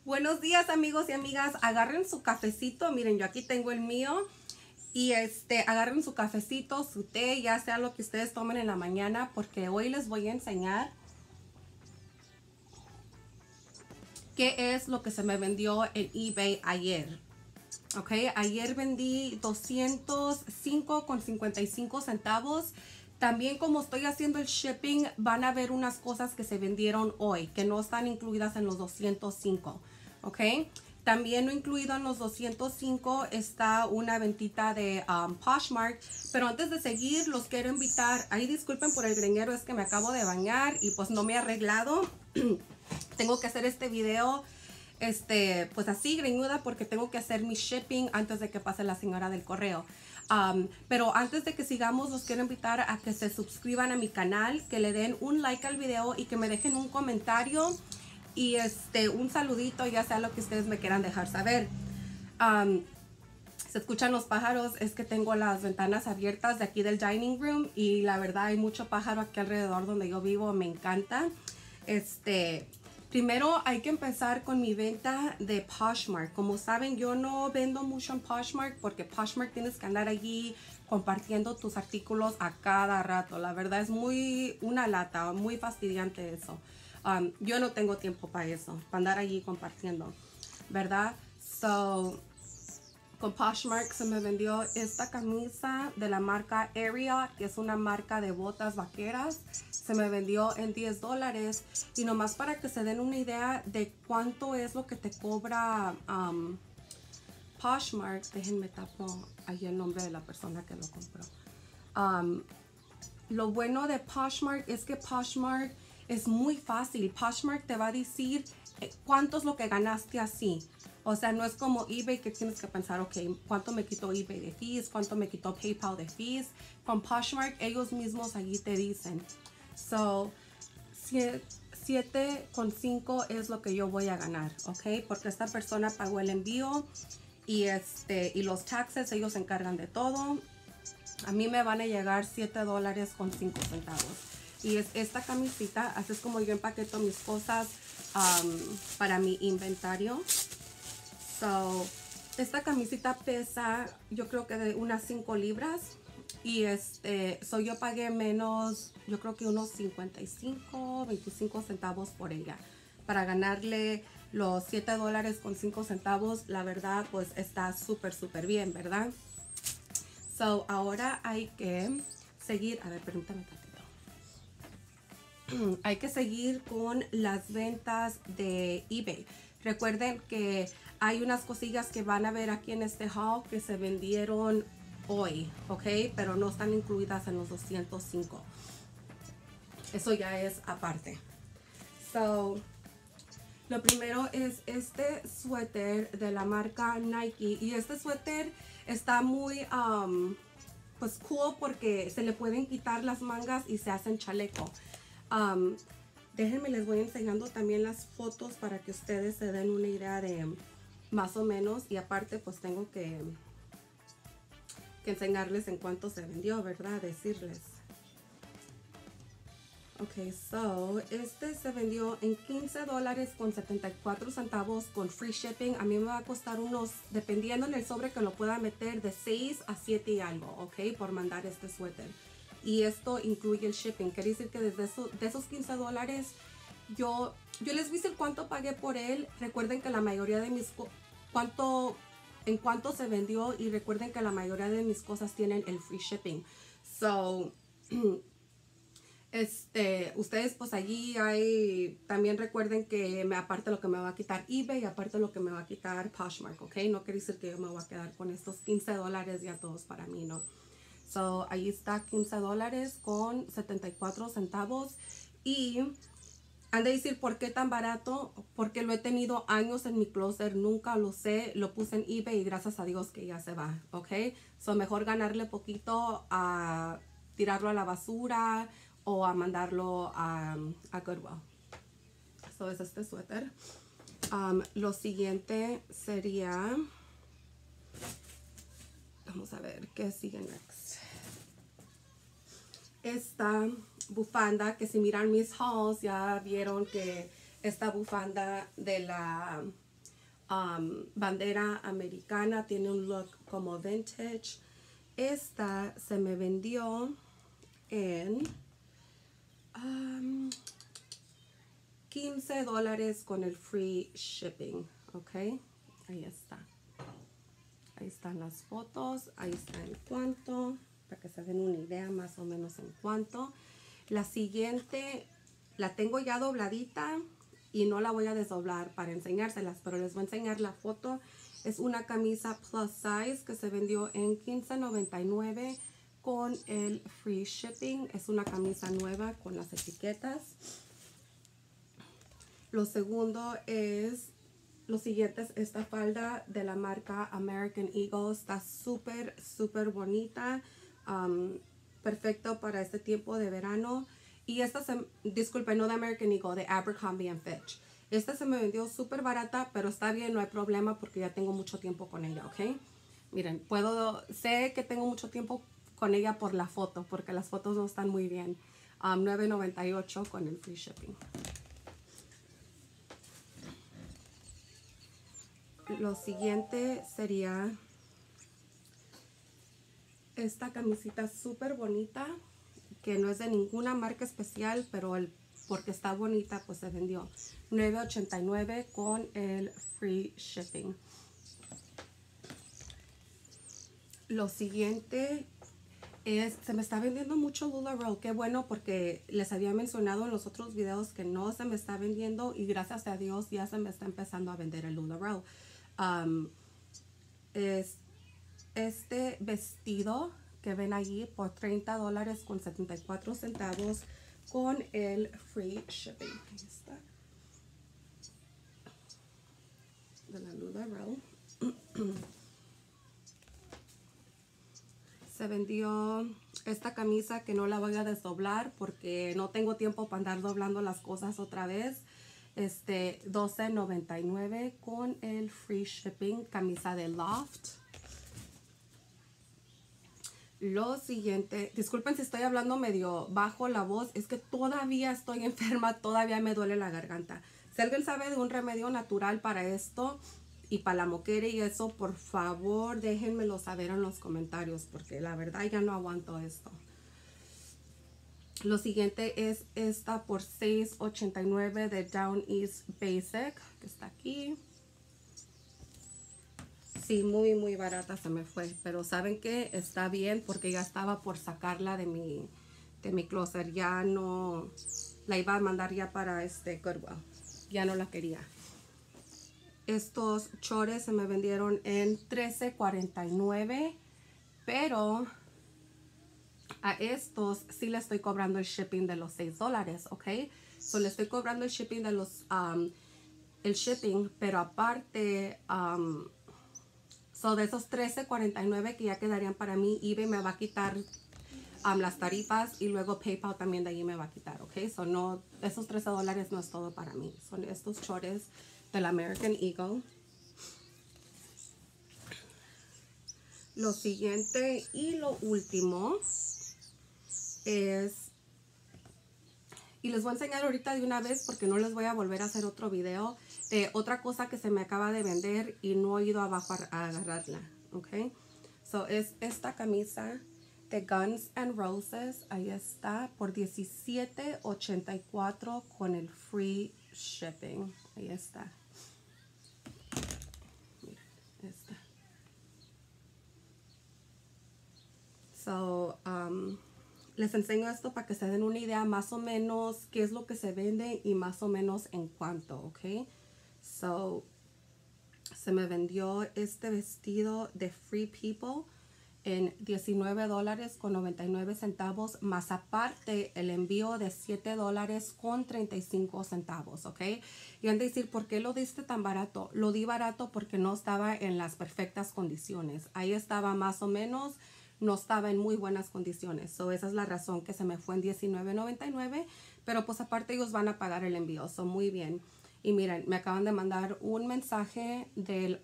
Buenos días, amigos y amigas. Agarren su cafecito. Miren, yo aquí tengo el mío. Y agarren su cafecito, su té, ya sea lo que ustedes tomen en la mañana, porque hoy les voy a enseñar qué es lo que se me vendió en eBay ayer. Ok, ayer vendí 205.55 centavos. También, como estoy haciendo el shipping, van a ver unas cosas que se vendieron hoy, que no están incluidas en los 205. Ok, también no incluido en los 205 está una ventita de Poshmark. Pero antes de seguir, los quiero invitar. Ahí disculpen por el greñero, es que me acabo de bañar y pues no me he arreglado. Tengo que hacer este video pues así greñuda porque tengo que hacer mi shipping antes de que pase la señora del correo. Pero antes de que sigamos, los quiero invitar a que se suscriban a mi canal, que le den un like al video y que me dejen un comentario y un saludito, ya sea lo que ustedes me quieran dejar saber. Se escuchan los pájaros, es que tengo las ventanas abiertas de aquí del dining room y la verdad hay mucho pájaro aquí alrededor donde yo vivo, me encanta. Primero hay que empezar con mi venta de Poshmark. Como saben, yo no vendo mucho en Poshmark porque Poshmark tienes que andar allí compartiendo tus artículos a cada rato. La verdad es una lata, muy fastidiante eso. Yo no tengo tiempo para eso, para andar allí compartiendo, ¿verdad? Con Poshmark se me vendió esta camisa de la marca Ariat, que es una marca de botas vaqueras. Se me vendió en $10. Y nomás para que se den una idea de cuánto es lo que te cobra Poshmark, déjenme tapo ahí el nombre de la persona que lo compró. Lo bueno de Poshmark es que Poshmark es muy fácil. Poshmark te va a decir cuánto es lo que ganaste así. O sea, no es como eBay que tienes que pensar, ok, ¿cuánto me quitó eBay de fees? ¿Cuánto me quitó PayPal de fees? Con Poshmark ellos mismos allí te dicen. So, 7.5 es lo que yo voy a ganar, ok, porque esta persona pagó el envío y los taxes, ellos se encargan de todo. A mí me van a llegar $7.05. Y es esta camisita, así es como yo empaqueto mis cosas para mi inventario. So, esta camisita pesa, yo creo que de unas 5 libras. Y yo pagué menos, yo creo que unos 25 centavos por ella. Para ganarle los $7.05, la verdad, pues está súper bien, ¿verdad? So, ahora hay que seguir, a ver, permítame tantito. Hay que seguir con las ventas de eBay. Recuerden que hay unas cosillas que van a ver aquí en este haul que se vendieron hoy, ok, pero no están incluidas en los 205. Eso ya es aparte. So, lo primero es este suéter de la marca Nike. Y este suéter está muy pues cool porque se le pueden quitar las mangas y se hacen chaleco. Déjenme, les voy enseñando también las fotos para que ustedes se den una idea de más o menos. Y aparte pues tengo que enseñarles en cuánto se vendió, ¿verdad? Decirles. Ok, so, se vendió en $15.74 con free shipping. A mí me va a costar unos, dependiendo en el sobre que lo pueda meter, de 6 a 7 y algo, ok, por mandar este suéter. Y esto incluye el shipping. Quiere decir que de esos $15, yo les voy a decir cuánto pagué por él. Recuerden que la mayoría de mis en cuánto se vendió, y recuerden que la mayoría de mis cosas tienen el free shipping. So, ustedes pues allí hay, también recuerden que aparte lo que me va a quitar eBay y aparte lo que me va a quitar Poshmark, ok, no quiere decir que yo me voy a quedar con estos $15 ya todos para mí, no. So, ahí está $15.74. Y han de decir, ¿por qué tan barato? Porque lo he tenido años en mi closet, nunca lo sé, lo puse en eBay y gracias a Dios que ya se va, ¿ok? So, mejor ganarle poquito a tirarlo a la basura o a mandarlo a Goodwill. So, es este suéter. Lo siguiente sería, vamos a ver, ¿qué sigue next? Esta bufanda, que si miran mis hauls ya vieron que esta bufanda de la bandera americana, tiene un look como vintage. Esta se me vendió en $15 con el free shipping, ok. Ahí está. Ahí están las fotos, ahí está en cuánto, para que se den una idea más o menos en cuánto. La siguiente la tengo ya dobladita y no la voy a desdoblar para enseñárselas, pero les voy a enseñar la foto. Es una camisa plus size que se vendió en $15.99 con el free shipping. Es una camisa nueva con las etiquetas. Lo siguiente es esta falda de la marca American Eagle. Está súper, súper bonita. Perfecto para este tiempo de verano. Y esta disculpe, no de American Eagle, de Abercrombie Fitch. Esta se me vendió súper barata, pero está bien, no hay problema porque ya tengo mucho tiempo con ella, ¿ok? Miren, sé que tengo mucho tiempo con ella por la foto, porque las fotos no están muy bien. $9.98 con el free shipping. Lo siguiente sería esta camisita súper bonita, que no es de ninguna marca especial, pero porque está bonita, pues se vendió $9.89 con el free shipping. Lo siguiente se me está vendiendo mucho LuLaRoe. Qué bueno, porque les había mencionado en los otros videos que no se me está vendiendo y gracias a Dios ya se me está empezando a vender el LuLaRoe. Es este vestido que ven allí por $30 con 74 centavos con el free shipping. Ahí está. De la LuLaRoe. Se vendió esta camisa que no la voy a desdoblar porque no tengo tiempo para andar doblando las cosas otra vez. $12.99 con el free shipping, camisa de Loft. Lo siguiente, disculpen si estoy hablando medio bajo la voz, es que todavía estoy enferma, todavía me duele la garganta. Si alguien sabe de un remedio natural para esto y para la moquera y eso, por favor déjenmelo saber en los comentarios, porque la verdad ya no aguanto esto. Lo siguiente es esta por $6.89 de Down East Basic, que está aquí. Sí, muy, muy barata se me fue, pero ¿saben qué? Está bien porque ya estaba por sacarla de mi closet. Ya no, la iba a mandar ya para Goodwill. Ya no la quería. Estos chores se me vendieron en $13.49, pero a estos sí le estoy cobrando el shipping de los $6, ¿ok? So le estoy cobrando el shipping de los, pero aparte, de esos $13.49 que ya quedarían para mí, eBay me va a quitar las tarifas y luego PayPal también de ahí me va a quitar, ¿ok? No, esos $13 no es todo para mí. Son estos chores del American Eagle. Lo siguiente y lo último es, y les voy a enseñar ahorita de una vez porque no les voy a volver a hacer otro video, otra cosa que se me acaba de vender y no he ido abajo a agarrarla, ¿ok? Es esta camisa de Guns N' Roses, ahí está, por $17.84 con el free shipping, ahí está. Miren, esta. Les enseño esto para que se den una idea más o menos qué es lo que se vende y más o menos en cuánto, ¿ok? Se me vendió este vestido de Free People en $19 con 99 centavos, más aparte el envío de $7 con 35 centavos, ¿ok? Y han de decir, ¿por qué lo diste tan barato? Lo di barato porque no estaba en las perfectas condiciones. Ahí estaba más o menos, no estaba en muy buenas condiciones. Esa es la razón que se me fue en $19.99, pero pues aparte ellos van a pagar el envío, muy bien. Y miren, me acaban de mandar un mensaje del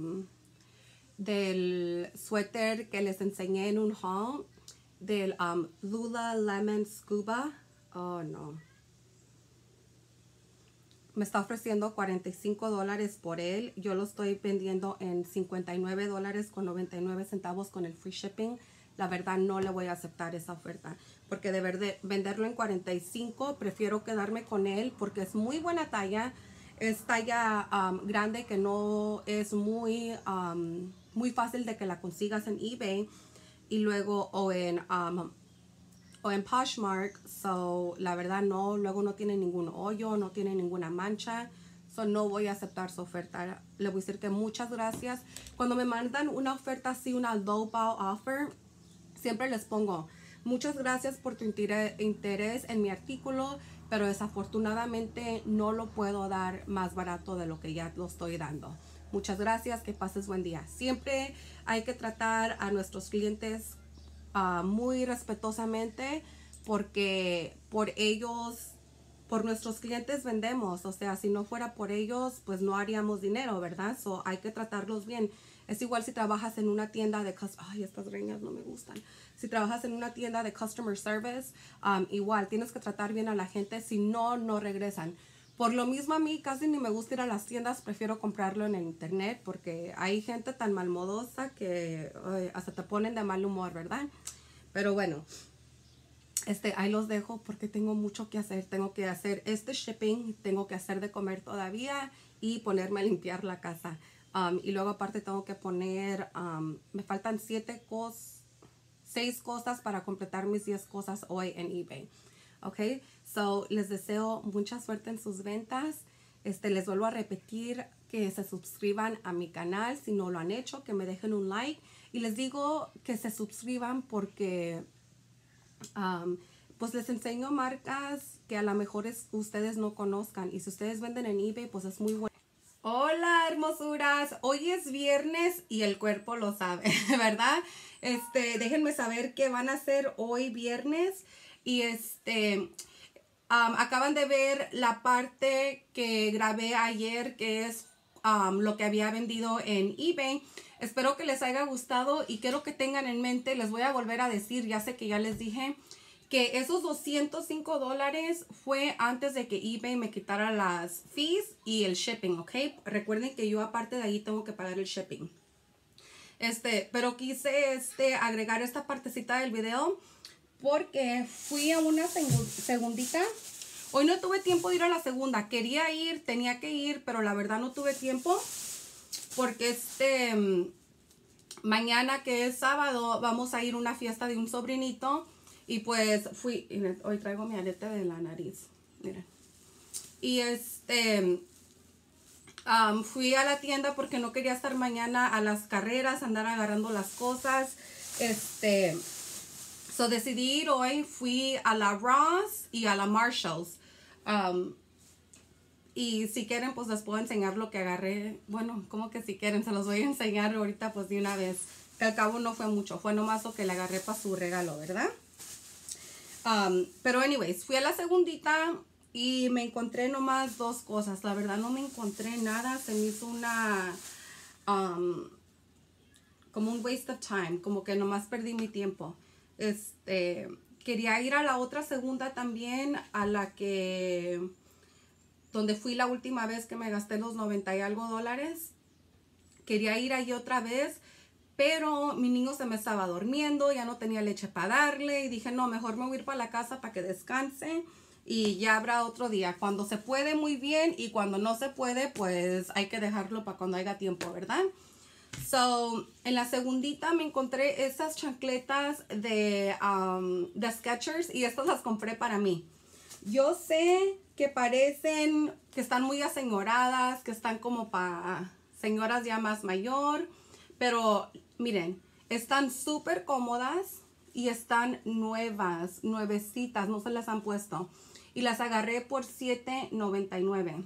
suéter que les enseñé en un haul, del Lululemon Scuba. Oh, no. me está ofreciendo $45 por él. Yo lo estoy vendiendo en $59.99 con el free shipping. La verdad no le voy a aceptar esa oferta, porque de verdad venderlo en 45, prefiero quedarme con él porque es muy buena talla. Es talla grande, que no es muy fácil de que la consigas en eBay y luego o en Poshmark. So la verdad no, luego no tiene ningún hoyo, no tiene ninguna mancha. So no voy a aceptar su oferta. Le voy a decir que muchas gracias. Cuando me mandan una oferta así, una lowball offer, siempre les pongo muchas gracias por tu interés en mi artículo, pero desafortunadamente no lo puedo dar más barato de lo que ya lo estoy dando. Muchas gracias, que pases buen día. Siempre hay que tratar a nuestros clientes muy respetuosamente, porque por ellos, por nuestros clientes vendemos. O sea, si no fuera por ellos, pues no haríamos dinero, ¿verdad? So hay que tratarlos bien. Es igual si trabajas en una tienda de... Ay, estas greñas no me gustan. Si trabajas en una tienda de customer service, igual tienes que tratar bien a la gente. Si no, no regresan. Por lo mismo, a mí casi ni me gusta ir a las tiendas. Prefiero comprarlo en el internet, porque hay gente tan malmodosa que hasta te ponen de mal humor, ¿verdad? Pero bueno, ahí los dejo porque tengo mucho que hacer. Tengo que hacer este shipping, tengo que hacer de comer todavía y ponerme a limpiar la casa. Y luego aparte tengo que poner, me faltan 6 cosas para completar mis 10 cosas hoy en eBay. Ok, so les deseo mucha suerte en sus ventas. Les vuelvo a repetir que se suscriban a mi canal si no lo han hecho, que me dejen un like. Y les digo que se suscriban porque pues les enseño marcas que a lo mejor ustedes no conozcan. Y si ustedes venden en eBay, pues es muy bueno. Hola, hermosuras. Hoy es viernes y el cuerpo lo sabe, ¿verdad? Déjenme saber qué van a hacer hoy viernes. Y acaban de ver la parte que grabé ayer, que es lo que había vendido en eBay. Espero que les haya gustado y quiero que tengan en mente, les voy a volver a decir, ya sé que ya les dije, que esos $205 fue antes de que eBay me quitara las fees y el shipping, ¿ok? Recuerden que yo aparte de ahí tengo que pagar el shipping. Pero quise agregar esta partecita del video porque fui a una segundita. Hoy no tuve tiempo de ir a la segunda. Quería ir, tenía que ir, pero la verdad no tuve tiempo porque mañana, que es sábado, vamos a ir a una fiesta de un sobrinito. Y pues fui, hoy traigo mi arete de la nariz, miren. Y fui a la tienda porque no quería estar mañana a las carreras, andar agarrando las cosas. So decidí ir hoy, fui a la Ross y a la Marshalls. Y si quieren, pues les puedo enseñar lo que agarré. Bueno, como que si quieren, se los voy a enseñar ahorita pues de una vez. Que al cabo no fue mucho, fue nomás lo que le agarré para su regalo, ¿verdad? Pero anyways, fui a la segundita y me encontré nomás 2 cosas. La verdad no me encontré nada. Se me hizo como un waste of time. Como que nomás perdí mi tiempo. Quería ir a la otra segunda también, a la que... donde fui la última vez que me gasté los 90 y algo dólares. Quería ir ahí otra vez. Pero mi niño se me estaba durmiendo, ya no tenía leche para darle. Y dije, no, mejor me voy a ir para la casa para que descanse. Y ya habrá otro día. Cuando se puede, muy bien. Y cuando no se puede, pues hay que dejarlo para cuando haya tiempo, ¿verdad? So, en la segundita me encontré esas chancletas de Skechers. Y estas las compré para mí. Yo sé que parecen que están muy aseñoradas, que están como para señoras ya más mayor. Pero miren, están súper cómodas y están nuevas, nuevecitas, no se las han puesto. Y las agarré por $7.99.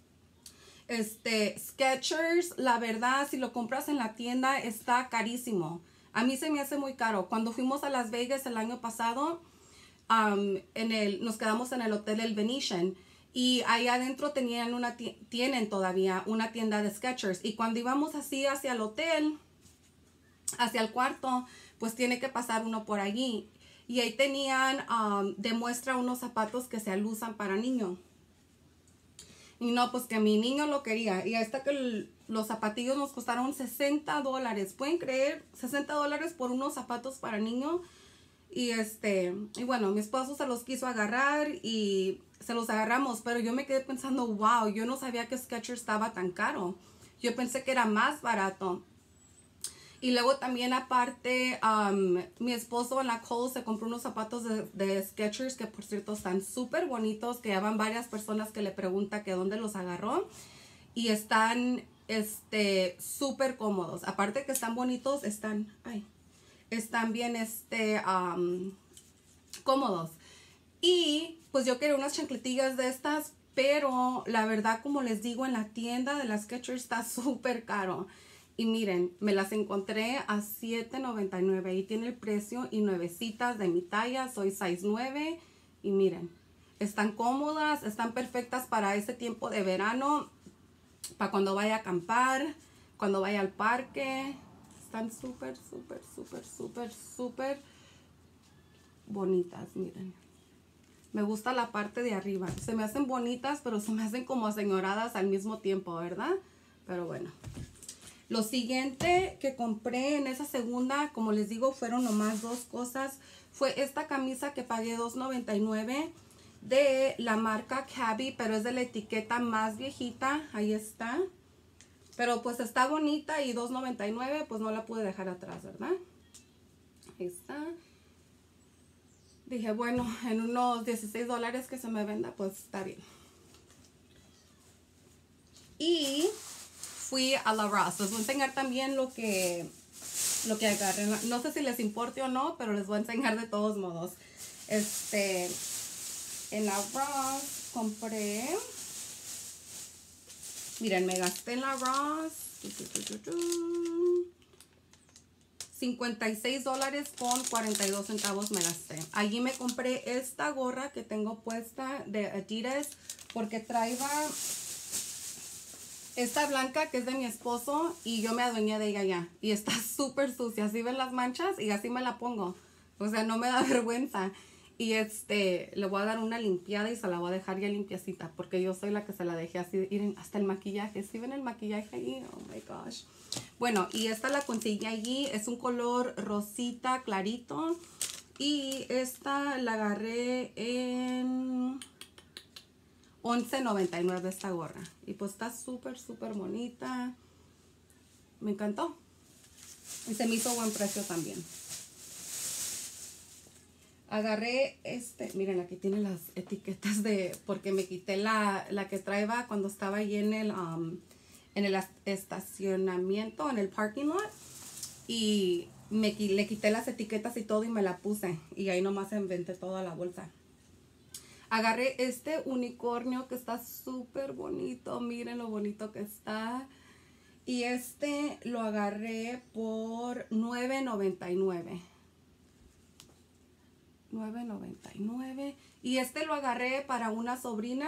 Skechers, la verdad, si lo compras en la tienda, está carísimo. A mí se me hace muy caro. Cuando fuimos a Las Vegas el año pasado, nos quedamos en el hotel El Venetian. Y ahí adentro tienen todavía una tienda de Skechers. Y cuando íbamos así hacia el hotel, hacia el cuarto, pues tiene que pasar uno por allí. Y ahí tenían de muestra unos zapatos que se usan para niños. Y no, pues que mi niño lo quería. Y hasta que los zapatillos nos costaron $60. ¿Pueden creer? $60 por unos zapatos para niño. Y y bueno, mi esposo se los quiso agarrar y se los agarramos. Pero yo me quedé pensando, wow, yo no sabía que Skechers estaba tan caro. Yo pensé que era más barato. Y luego también aparte, mi esposo en la Kohl's se compró unos zapatos de Skechers que por cierto están súper bonitos, que ya van varias personas que le preguntan que dónde los agarró. Y están súper cómodos. Aparte que están bonitos, están bien cómodos. Y pues yo quería unas chancletillas de estas, pero la verdad, como les digo, en la tienda de las Skechers está súper caro. Y miren, me las encontré a $7.99. Ahí tiene el precio y nuevecitas de mi talla. Soy size 9. Y miren, están cómodas, están perfectas para ese tiempo de verano. Para cuando vaya a acampar, cuando vaya al parque. Están súper, súper, súper, súper, súper bonitas, miren. Me gusta la parte de arriba. Se me hacen bonitas, pero se me hacen como aseñoradas al mismo tiempo, ¿verdad? Pero bueno. Lo siguiente que compré en esa segunda, como les digo, fueron nomás dos cosas. Fue esta camisa que pagué $2.99 de la marca Cabby, pero es de la etiqueta más viejita. Ahí está. Pero pues está bonita y $2.99, pues no la pude dejar atrás, ¿verdad? Ahí está. Dije, bueno, en unos $16 que se me venda, pues está bien. Y fui a la Ross. Les voy a enseñar también lo que agarré. No sé si les importe o no, pero les voy a enseñar de todos modos. En la Ross compré. Miren, me gasté en la Ross $56.42 me gasté. Allí me compré esta gorra que tengo puesta de Adidas porque traía esta blanca que es de mi esposo y yo me adueñé de ella ya. Y está súper sucia. Así ven las manchas y así me la pongo. O sea, no me da vergüenza. Y le voy a dar una limpiada y se la voy a dejar ya limpiecita. Porque yo soy la que se la dejé así. Miren, hasta el maquillaje. ¿Sí ven el maquillaje ahí? Oh my gosh. Bueno, y esta la conseguí allí. Es un color rosita clarito. Y esta la agarré en $11.99 esta gorra. Y pues está súper, súper bonita. Me encantó. Y se me hizo buen precio también. Agarré miren, aquí tiene las etiquetas porque me quité la que traía cuando estaba ahí en el estacionamiento, en el parking lot. Y le quité las etiquetas y todo y me la puse. Y ahí nomás inventé toda la bolsa. Agarré este unicornio que está súper bonito. Miren lo bonito que está. Y lo agarré por $9.99. $9.99. Y lo agarré para una sobrina.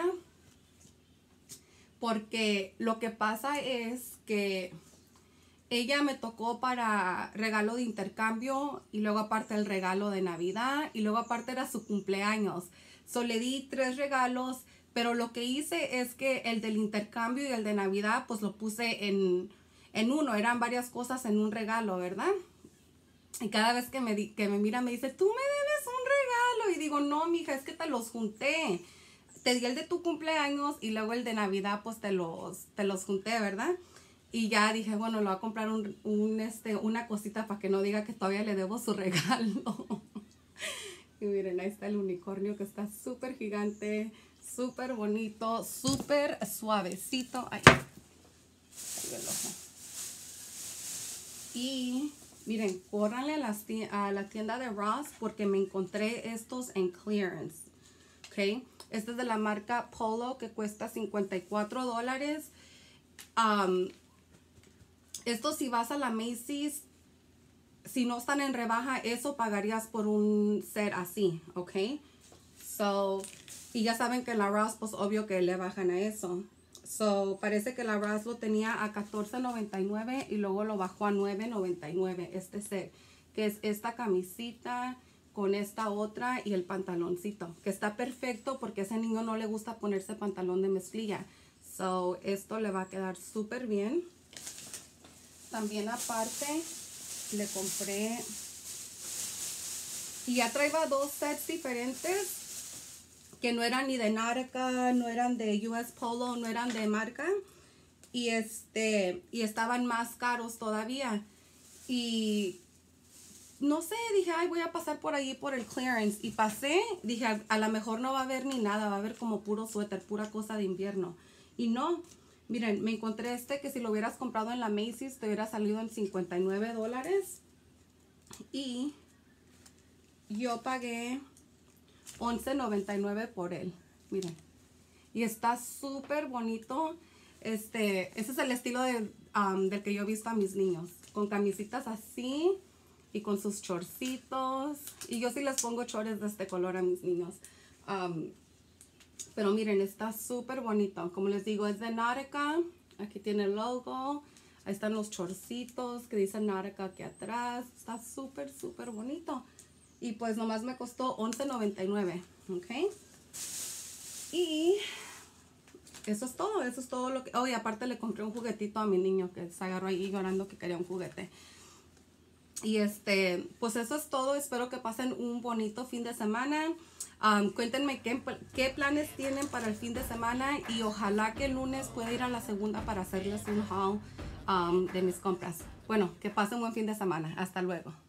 Porque lo que pasa es que ella me tocó para regalo de intercambio. Y luego aparte el regalo de Navidad. Y luego aparte era su cumpleaños. Le di 3 regalos. Pero lo que hice es que el del intercambio y el de Navidad pues lo puse en uno. Eran varias cosas en un regalo, ¿verdad? Y cada vez que me mira me dice, tú me debes un regalo. Y digo, no, mija, es que te los junté. Te di el de tu cumpleaños y luego el de Navidad, pues te los junté, ¿verdad? Y ya dije, bueno, le voy a comprar una cosita para que no diga que todavía le debo su regalo. Y miren, ahí está el unicornio que está súper gigante, súper bonito, súper suavecito. Ay, ahí el ojo. Y miren, córranle a la tienda de Ross porque me encontré estos en clearance. ¿Ok? Este es de la marca Polo que cuesta $54. Esto si vas a la Macy's, si no están en rebaja, eso pagarías por un set así, ¿ok? Y ya saben que la Ross, pues obvio que le bajan a eso. Parece que la Ross lo tenía a $14.99 y luego lo bajó a $9.99 este set, que es esta camisita con esta otra y el pantaloncito, que está perfecto porque a ese niño no le gusta ponerse pantalón de mezclilla. So, esto le va a quedar súper bien. También aparte le compré, y ya traía 2 sets diferentes que no eran ni de Nautica, no eran de US Polo, no eran de marca, y estaban más caros todavía. Y no sé, dije, ay, voy a pasar por allí por el clearance, y pasé, dije, a lo mejor no va a haber ni nada, va a haber como puro suéter, pura cosa de invierno. Y no, miren, me encontré que si lo hubieras comprado en la Macy's te hubiera salido en $59, y yo pagué $11.99 por él. Miren, y está súper bonito. Ese es el estilo del que yo he visto a mis niños, con camisitas así y con sus chorcitos. Y yo sí les pongo chores de este color a mis niños. Pero miren, está súper bonito. Como les digo, es de Nautica. Aquí tiene el logo. Ahí están los chorcitos que dicen Nautica aquí atrás. Está súper, súper bonito. Y pues nomás me costó $11.99. ¿Ok? Y eso es todo lo que... Oh, y aparte le compré un juguetito a mi niño que se agarró ahí llorando que quería un juguete. Y pues eso es todo. Espero que pasen un bonito fin de semana. Cuéntenme qué planes tienen para el fin de semana, y ojalá que el lunes pueda ir a la segunda para hacerles un haul de mis compras. Bueno, que pasen un buen fin de semana. Hasta luego.